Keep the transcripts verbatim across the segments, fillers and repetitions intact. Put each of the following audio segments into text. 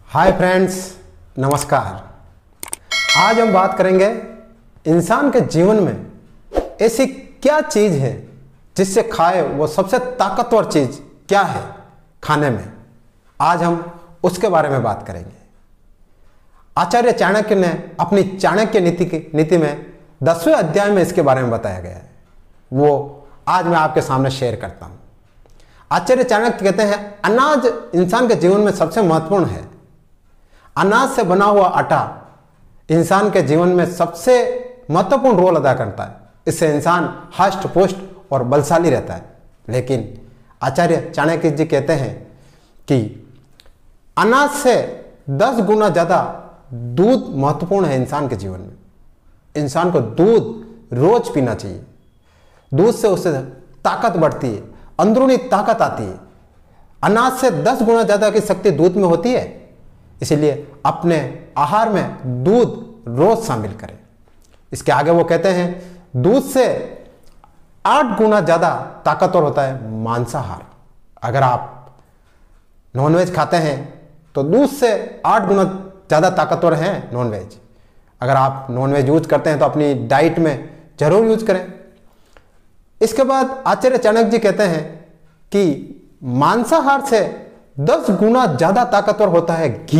Hi friends, नमस्कार। आज हम बात करेंगे इंसान के जीवन में ऐसी क्या चीज़ है जिससे खाए वो सबसे ताकतवर चीज़ क्या है खाने में। आज हम उसके बारे में बात करेंगे। आचार्य चाणक्य ने अपनी चाणक्य नीति की नीति में दसवें अध्याय में इसके बारे में बताया गया है, वो आज मैं आपके सामने शेयर करता हूँ। आचार्य चाणक्य कहते हैं अनाज इंसान के जीवन में सबसे महत्वपूर्ण है। अनाज से बना हुआ आटा इंसान के जीवन में सबसे महत्वपूर्ण रोल अदा करता है। इससे इंसान हष्ट पुष्ट और बलशाली रहता है। लेकिन आचार्य चाणक्य जी कहते हैं कि अनाज से दस गुना ज़्यादा दूध महत्वपूर्ण है इंसान के जीवन में। इंसान को दूध रोज पीना चाहिए। दूध से उससे ताकत बढ़ती है, अंदरूनी ताकत आती है। अनाज से दस गुना ज़्यादा की शक्ति दूध में होती है। इसीलिए अपने आहार में दूध रोज शामिल करें। इसके आगे वो कहते हैं दूध से आठ गुना ज़्यादा ताकतवर होता है मांसाहार। अगर आप नॉनवेज खाते हैं तो दूध से आठ गुना ज़्यादा ताकतवर है नॉनवेज। अगर आप नॉनवेज यूज करते हैं तो अपनी डाइट में जरूर यूज करें। इसके बाद आचार्य चाणक्य जी कहते हैं कि मांसाहार से दस गुना ज्यादा ताकतवर होता है घी।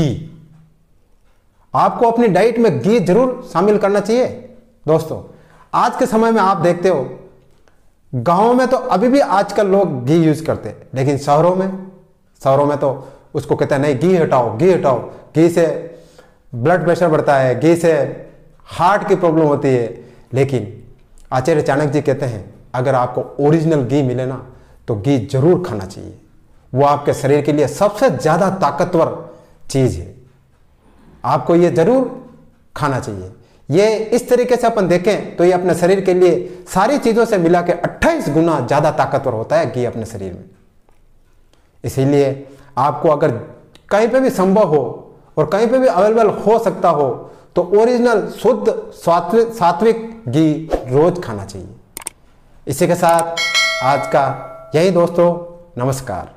आपको अपनी डाइट में घी जरूर शामिल करना चाहिए। दोस्तों, आज के समय में आप देखते हो गांवों में तो अभी भी आजकल लोग घी यूज करते हैं, लेकिन शहरों में शहरों में तो उसको कहते हैं नहीं, घी हटाओ घी हटाओ घी से ब्लड प्रेशर बढ़ता है, घी से हार्ट की प्रॉब्लम होती है। लेकिन आचार्य चाणक्य जी कहते हैं अगर आपको ओरिजिनल घी मिले ना तो घी जरूर खाना चाहिए। वो आपके शरीर के लिए सबसे ज़्यादा ताकतवर चीज़ है। आपको ये जरूर खाना चाहिए। ये इस तरीके से अपन देखें तो ये अपने शरीर के लिए सारी चीज़ों से मिला के अट्ठाईस गुना ज़्यादा ताकतवर होता है घी अपने शरीर में। इसीलिए आपको अगर कहीं पे भी संभव हो और कहीं पे भी अवेलेबल हो सकता हो तो ओरिजिनल शुद्ध सात्विक सात्विक घी रोज खाना चाहिए। इसी के साथ आज का यही दोस्तों, नमस्कार।